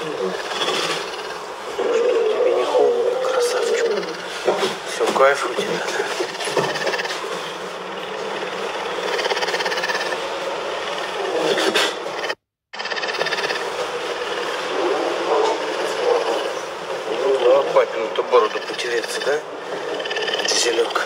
Тебе не холодно, красавчик. Все, кайф у тебя, да? Папину-то бороду потеряться, да? Дизелек.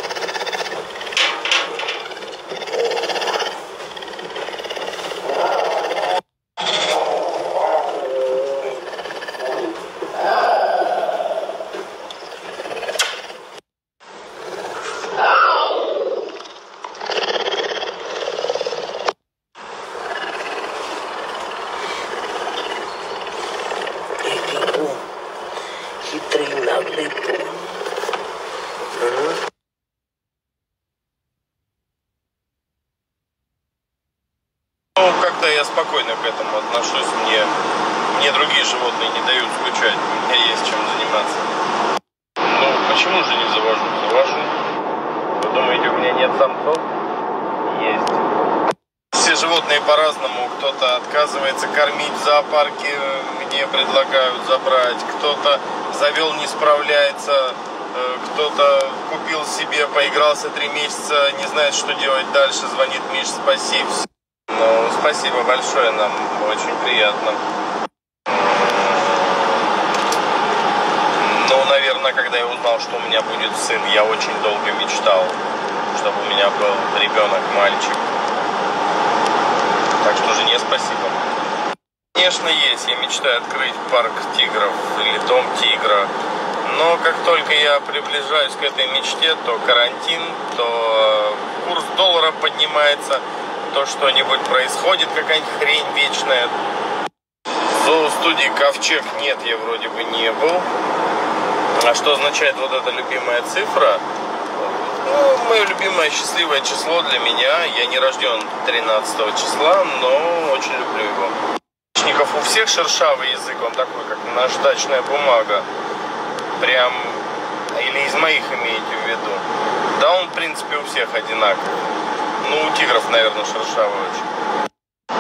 Хитрый, наглый пол. Ну, как-то я спокойно к этому отношусь. Мне другие животные не дают скучать. У меня есть чем заниматься. Ну, почему же не завожу? Завожу. Вы думаете, у меня нет самцов? Есть. Все животные по-разному. Кто-то отказывается кормить в зоопарке, где предлагают забрать. Кто-то завел, не справляется. Кто-то купил себе, поигрался 3 месяца, не знает, что делать дальше. Звонит: Миш, спасибо. Ну, спасибо большое, нам очень приятно. Ну, наверное, когда я узнал, что у меня будет сын, я очень долго мечтал, чтобы у меня был ребенок, мальчик. Так что жене спасибо. Конечно, есть. Я мечтаю открыть парк тигров или дом тигра. Но как только я приближаюсь к этой мечте, то карантин, то курс доллара поднимается, то что-нибудь происходит, какая-нибудь хрень вечная. В зоостудии Ковчег нет, я вроде бы не был. А что означает вот эта любимая цифра? Ну, мое любимое счастливое число для меня. Я не рожден 13 числа, но очень люблю его. У всех шершавый язык, он такой, как наждачная бумага. Прям, или из моих имеете в виду? Да, он, в принципе, у всех одинаковый. Ну, у тигров, наверное, шершавый очень.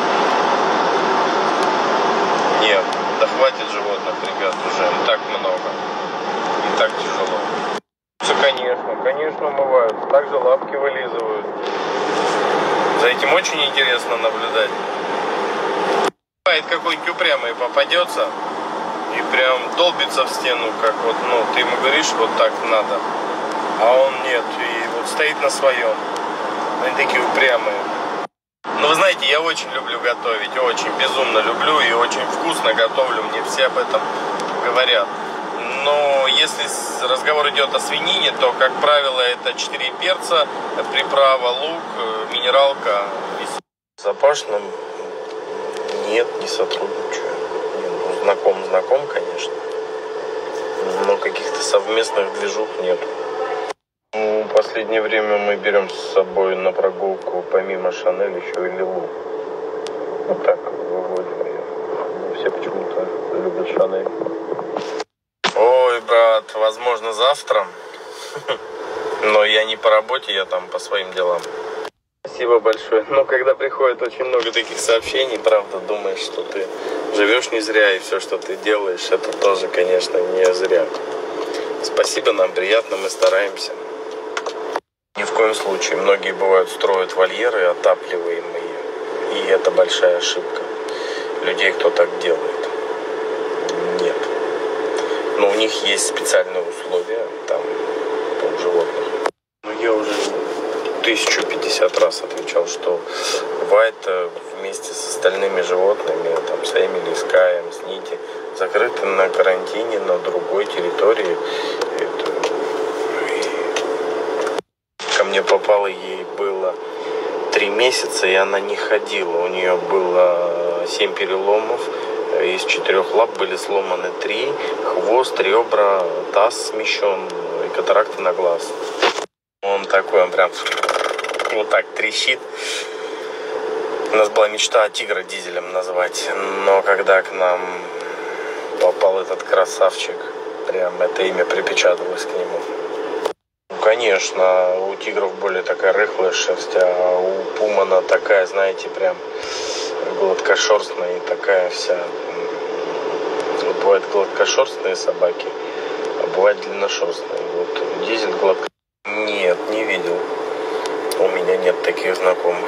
Нет, да хватит животных, ребят, уже и так много. И так тяжело. Все, конечно, умывают. Также лапки вылизывают. За этим очень интересно наблюдать. Бывает, какой-нибудь упрямый попадется и прям долбится в стену, как вот, ну, ты ему говоришь, вот так надо, а он нет, и вот стоит на своем. Они такие упрямые. Но вы знаете, я очень люблю готовить, очень безумно люблю и очень вкусно готовлю, мне все об этом говорят. Но если разговор идет о свинине, то, как правило, это 4 перца, приправа, лук, минералка. С запашным нет, не сотрудничаю. Знаком, конечно. Но каких-то совместных движух нет. В последнее время мы берем с собой на прогулку, помимо Шанель, еще и Лилу. Вот так выводим ее. Все почему-то любят Шанель. Ой, брат, возможно, завтра. Но я не по работе, я там по своим делам. Спасибо большое. Но когда приходит очень много таких сообщений, правда, думаешь, что ты живешь не зря, и все, что ты делаешь, это тоже, конечно, не зря. Спасибо, нам приятно, мы стараемся. Ни в коем случае. Многие, бывают, строят вольеры отапливаемые, и это большая ошибка людей, кто так делает. Нет. Но у них есть специальные условия там у животных. Но я уже 1050 раз отвечал, что бывает вместе с остальными животными, там, с Эмили, с Каем, с Нити, закрыты на карантине на другой территории. Ко мне попало, ей было 3 месяца, и она не ходила. У нее было 7 переломов, из 4 лап были сломаны 3, хвост, ребра, таз смещен и катаракты на глаз. Он такой, он прям вот так трещит. У нас была мечта тигра дизелем назвать, но когда к нам попал этот красавчик, прям это имя припечаталось к нему. Ну, конечно, у тигров более такая рыхлая шерсть, а у пумана такая, знаете, прям гладкошерстная и такая вся Вот бывают гладкошерстные собаки, а бывают длинношерстные. Вот Дизель гладко... Нет, не видел. У меня нет таких знакомых.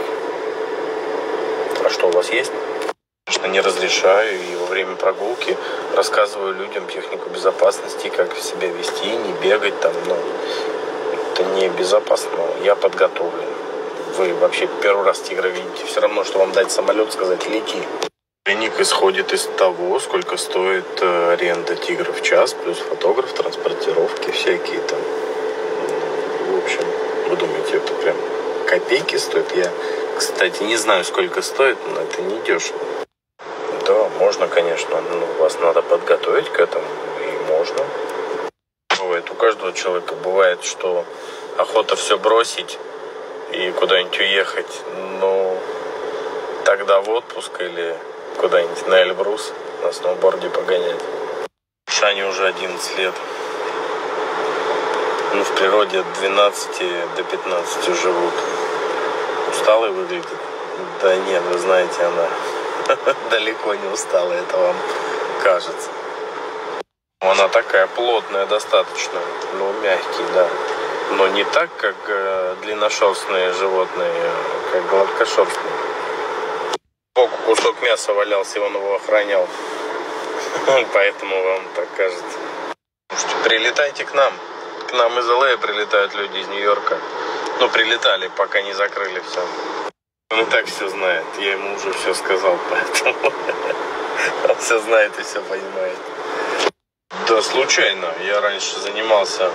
А что, у вас есть? Конечно, не разрешаю, и во время прогулки рассказываю людям технику безопасности, как себя вести, не бегать там, но это не безопасно. Я подготовлен. Вы вообще первый раз тигра видите, все равно, что вам дать самолет, сказать лети. Ценник исходит из того, сколько стоит аренда тигра в час, плюс фотограф, транспортировки всякие там. В общем, вы думаете, это прям копейки стоит? Я, кстати, не знаю, сколько стоит, но это не дешево. Да, можно, конечно, но вас надо подготовить к этому, и можно. Бывает, у каждого человека бывает, что охота все бросить и куда-нибудь уехать, но тогда в отпуск или куда-нибудь на Эльбрус на сноуборде погонять. Шане уже 11 лет. Ну, в природе от 12 до 15 живут. Усталый выглядит? Да нет, вы знаете, она далеко не усталая, это вам кажется. Она такая плотная достаточно, но мягкий, да. Но не так, как длинношерстные животные, как гладкошерстные. Сбоку кусок мяса валялся, и он его охранял. Поэтому вам так кажется. Слушайте, прилетайте к нам. К нам из Л.А. прилетают люди из Нью-Йорка. Ну, прилетали, пока не закрыли все. Он и так все знает. Я ему уже все сказал, поэтому он все знает и все понимает. Да, случайно. Я раньше занимался,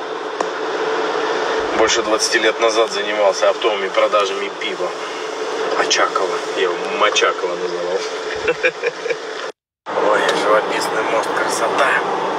больше 20 лет назад занимался оптовыми продажами пива. Очакова. Я его Мочакова называл. Ой, живописный мост, красота.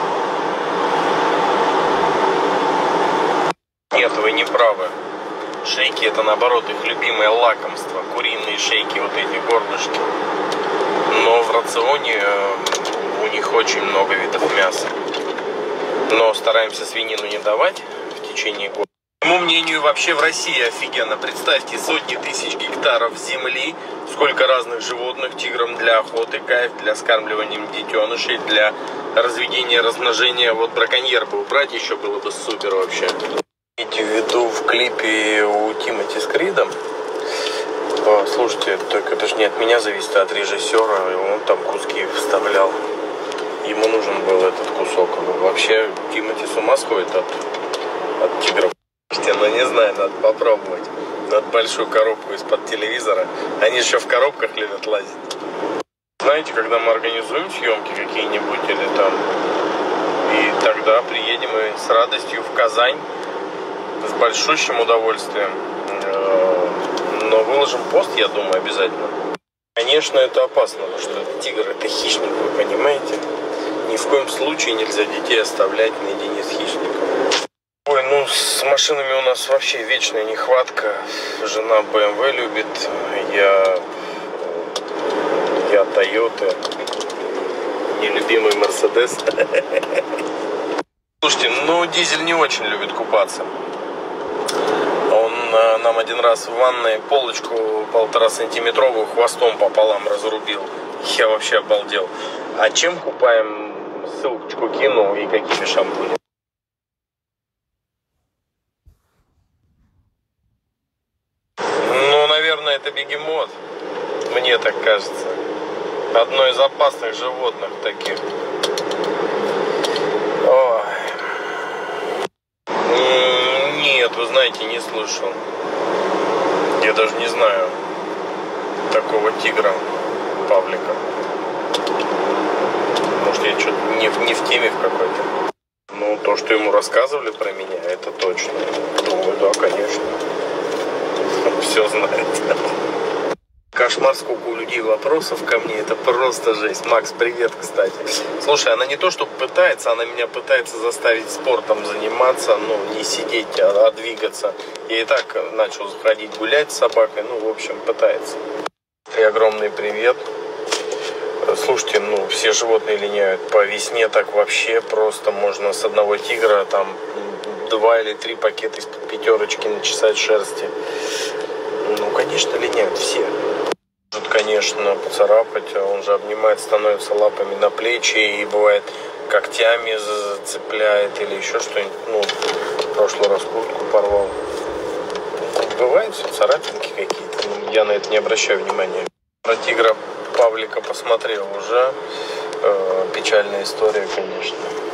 Нет, вы не правы. Шейки — это, наоборот, их любимое лакомство. Куриные шейки, вот эти горлышки. Но в рационе у них очень много видов мяса. Но стараемся свинину не давать в течение года. По моему мнению, вообще в России офигенно. Представьте, сотни тысяч гектаров земли, сколько разных животных, тиграм для охоты, кайф, для скармливания детенышей, для разведения, размножения. Вот браконьер бы убрать, еще было бы супер вообще. Имейте в виду, в клипе у Тимоти с Кридом, слушайте, только это же не от меня зависит, а от режиссера, и он там куски вставлял. Ему нужен был этот кусок. Вообще Тимоти с ума сходит от тигров. Ну не знаю, надо попробовать. Надо большую коробку из-под телевизора. Они еще в коробках любят лазить. Знаете, когда мы организуем съемки какие-нибудь или там, и тогда приедем и с радостью в Казань, с большущим удовольствием. Но выложим пост, я думаю, обязательно. Конечно, это опасно, потому что тигр — это хищник, вы понимаете? Ни в коем случае нельзя детей оставлять наедине с хищником. Ой, ну с машинами у нас вообще вечная нехватка. Жена BMW любит, я Toyota, нелюбимый Mercedes. Слушайте, ну Дизель не очень любит купаться. Он нам один раз в ванной полочку 1,5-сантиметровую хвостом пополам разрубил. Я вообще обалдел. А чем купаем? Ссылочку кину и какими шампунями. Ну, наверное, это бегемот. Мне так кажется. Одно из опасных животных таких. Ой. Нет, вы знаете, не слышал. Я даже не знаю такого тигра Павлика. Может, я что-то не в теме в какой-то. Ну, то, что ему рассказывали про меня, это точно. Думаю, да, конечно. Все знает. Кошмар, сколько у людей вопросов ко мне, это просто жесть. Макс, привет, кстати. Слушай, она не то, что пытается, она меня пытается заставить спортом заниматься, ну, не сидеть, а двигаться. Я и так начал ходить гулять с собакой, ну, в общем, пытается. И огромный привет. Слушайте, ну, все животные линяют. По весне так вообще просто можно с одного тигра там 2 или 3 пакета из-под пятерочки начесать шерсти. Ну, конечно, линяют все. Конечно. конечно, поцарапать. Он же обнимает, становится лапами на плечи и бывает когтями зацепляет или еще что-нибудь. Ну, в прошлый раз куртку порвал. Бывает все, царапинки какие-то. Я на это не обращаю внимания. Про тигра Павлика посмотрел уже. Печальная история, конечно.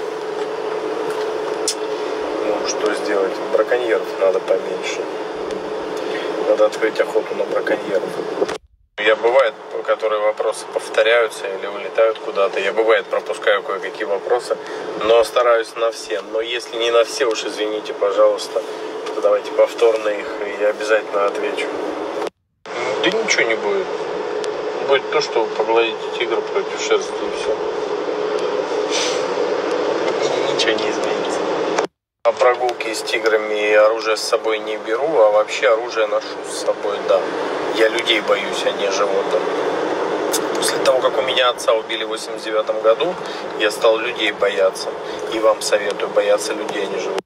Ну, что сделать? Браконьеров надо поменьше. Надо открыть охоту на браконьеров. Я бывает, которые вопросы повторяются или улетают куда-то. Я бывает пропускаю кое-какие вопросы, но стараюсь на все. Но если не на все, уж извините, пожалуйста, то давайте повторно их, и я обязательно отвечу. Да ничего не будет. Будет то, что вы погладите тигра против шерсти, и все. Ничего не изменится. А прогулки с тиграми оружие с собой не беру, а вообще оружие ношу с собой, да. Я людей боюсь, а не животных. После того, как у меня отца убили в 89 году, я стал людей бояться. И вам советую бояться людей, а не животных.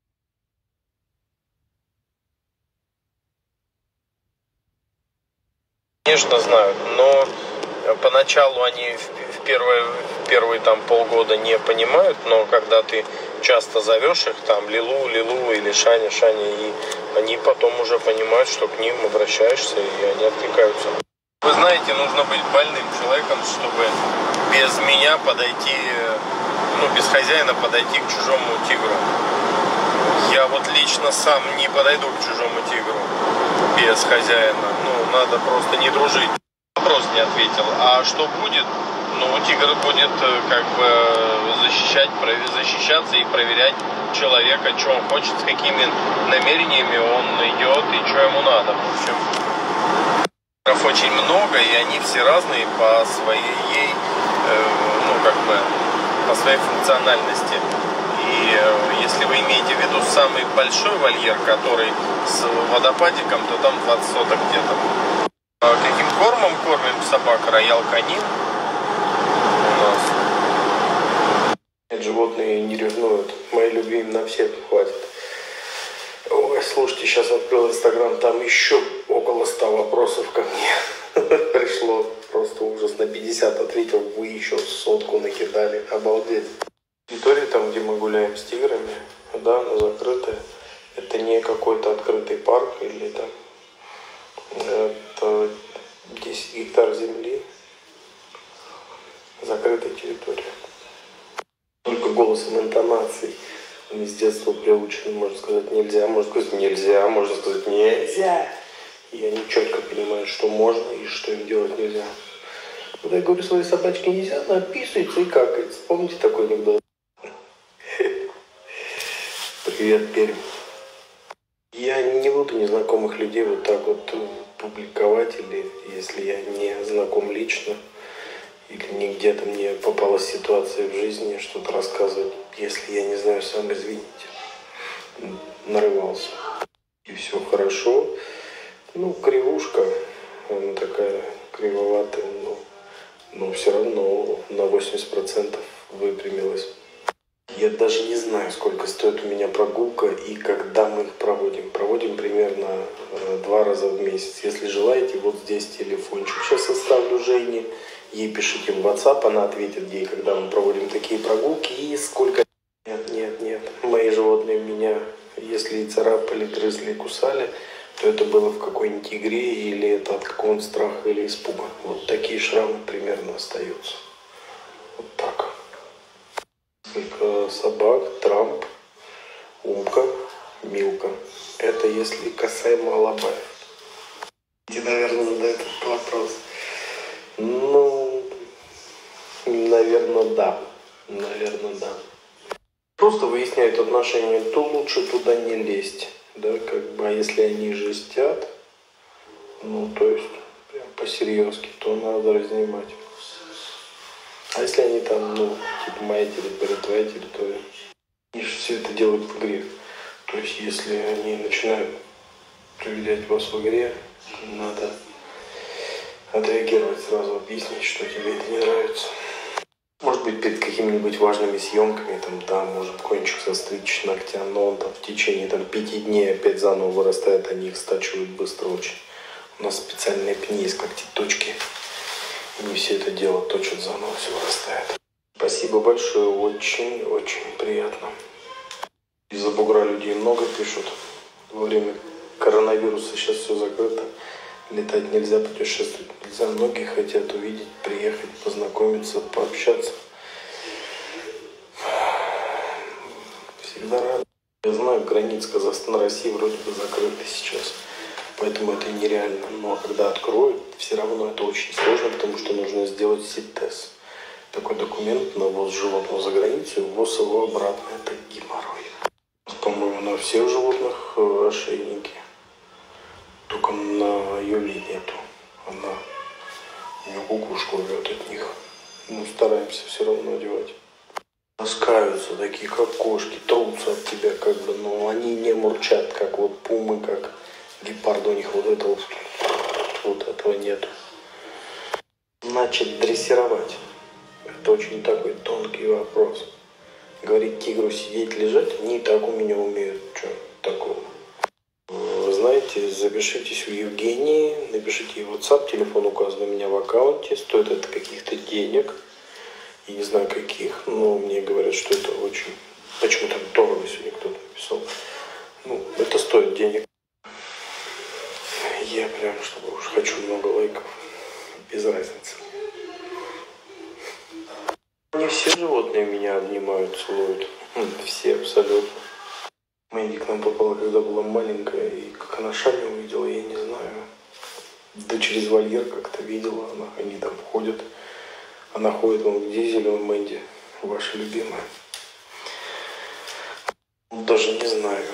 Конечно, знают, но поначалу они в первые там полгода не понимают, но когда ты часто зовешь их там Лилу, Лилу или Шаня, Шаня, и они потом уже понимают, что к ним обращаешься, и они откликаются. Вы знаете, нужно быть больным человеком, чтобы без меня подойти, ну, без хозяина подойти к чужому тигру. Я вот лично сам не подойду к чужому тигру без хозяина. Ну, надо просто не дружить. Вопрос не ответил. А что будет? Ну, тигр будет как бы защищаться и проверять человека, что он хочет, с какими намерениями он идет и что ему надо. В общем, тигров очень много, и они все разные по своей, ну, как бы, по своей функциональности. И если вы имеете в виду самый большой вольер, который с водопадиком, то там 20 соток где-то. Каким кормом кормим собак? Роял Канин у нас. Нет, животные не ревнуют. Мои любимые на всех хватит. Ой, слушайте, сейчас открыл Инстаграм, там еще около 100 вопросов ко мне пришло. Просто ужас, на 50 ответил, вы еще 100 накидали. Обалдеть. Территория там, где мы гуляем с тиграми, да, она закрытая. Это не какой-то открытый парк или там, это 10 гектар земли, закрытая территория. Только голосом интонацией. Мы с детства приучены, можно сказать, нельзя, можно сказать, нельзя, можно сказать, нельзя. И они четко понимают, что можно и что им делать нельзя. Когда я говорю своей собачке нельзя, она писается и какается. Помните такой анекдот? Привет, Пермь. Я не буду незнакомых людей вот так вот публиковать, или если я не знаком лично, или нигде там мне попалась ситуация в жизни, что-то рассказывать. Если я не знаю сам, извините. Нарывался. И все хорошо. Ну, кривушка, она такая кривоватая, но все равно на 80% выпрямилась. Я даже не знаю, сколько стоит у меня прогулка и когда мы их проводим. Проводим примерно 2 раза в месяц. Если желаете, вот здесь телефончик сейчас оставлю Жене. Ей пишите в WhatsApp, она ответит ей, когда мы проводим такие прогулки и сколько... Нет. Мои животные меня, если и царапали, грызли и кусали, то это было в какой-нибудь игре или это от какого-нибудь страха или испуга. Вот такие шрамы примерно остаются. Вот так. Несколько собак, Трамп, Умка, Милка. Это если касаемо алабаев. И, наверное, задают этот вопрос. Ну, наверное, да. Просто выясняют отношения, то лучше туда не лезть. Да, как бы, а если они жестят, ну, то есть, прям по-серьезки, то надо разнимать. А если они там, ну, типа, моя территория, твоя территория, они же все это делают в игре. То есть, если они начинают проверять вас в игре, надо отреагировать сразу, объяснить, что тебе это не нравится. Может быть, перед какими-нибудь важными съемками, там, да, может кончик застричь ногтя, но он там в течение там, 5 дней опять заново вырастает, они их стачивают быстро очень. У нас специальные пни есть, когтеточки. Не все это дело точат заново, все вырастает. Спасибо большое, очень-очень приятно. Из-за бугра людей много пишут. Во время коронавируса сейчас все закрыто. Летать нельзя, путешествовать нельзя. Многие хотят увидеть, приехать, познакомиться, пообщаться. Всегда рад. Я знаю, границы Казахстана, России вроде бы закрыты сейчас. Поэтому это нереально. Но когда откроют, все равно это очень сложно, потому что нужно сделать СИТ-тест. Такой документ на ввоз животного за границу и ввоз его обратно. Это геморрой. По-моему, на всех животных ошейники. Только на Юли нету. Она у нее кукушку рвет от них. Ну, стараемся все равно одевать. Таскаются такие, как кошки, трутся от тебя, как бы, но они не мурчат, как вот пумы, как гепарды, у них вот этого нету. Значит, дрессировать. Это очень такой тонкий вопрос. Говорить тигру сидеть, лежать, не так у меня умеют. Что такого? Вы знаете, запишитесь у Евгении, напишите ей в WhatsApp, телефон указан у меня в аккаунте, стоит это каких-то денег. Я не знаю каких, но мне говорят, что это очень... Почему-то дорого сегодня кто-то написал. Ну, это стоит денег. Я прям, чтобы уж хочу много лайков. Без разницы. Не все животные меня обнимают, целуют. Все абсолютно. Мэнди к нам попала, когда была маленькая, и как она Шани увидела, я не знаю. Да через вольер как-то видела, они там ходят. Она ходит, вон, где зеленый Мэнди, ваша любимая. Даже не знаю.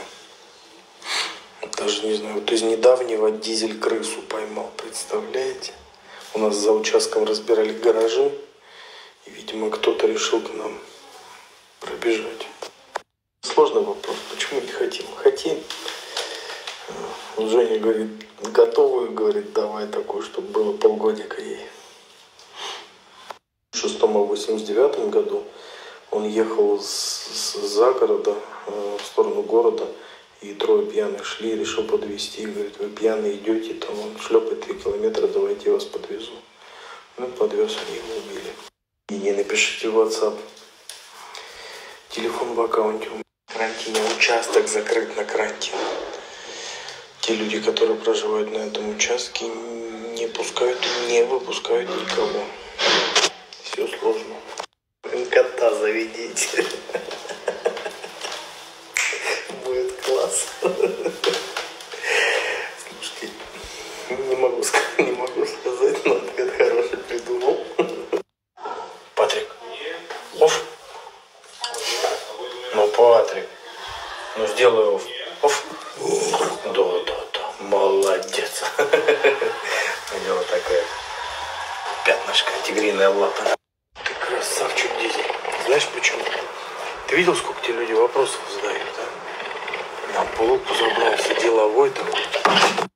Вот из недавнего Дизель крысу поймал, представляете? У нас за участком разбирали гаражи, и, видимо, кто-то решил к нам пробежать. Сложный вопрос, почему не хотим? Хотим. Женя говорит, готовы, говорит, давай такой, чтобы было полгодика ей. В 1989 году он ехал за города в сторону города, и трое пьяных шли, и решил подвезти. Говорит, вы пьяные идете, там он шлепает 3 километра, давайте я вас подвезу. Ну, подвез, они его убили. И не напишите в WhatsApp. Телефон в аккаунте. В карантине участок закрыт на карантин. Те люди, которые проживают на этом участке, не пускают и не выпускают никого. Все сложно. Кота заведите. Будет класс. Слушайте, не могу сказать, но ответ хороший придумал. Патрик. Оф. Ну, Патрик. Ну, сделай оф. Оф. Да. Молодец. У него такая пятнышко, тигриная лапа. Ты красавчик, Дизель. Знаешь почему? Ты видел, сколько тебе люди вопросов задают, да? На полку забрался, деловой такой.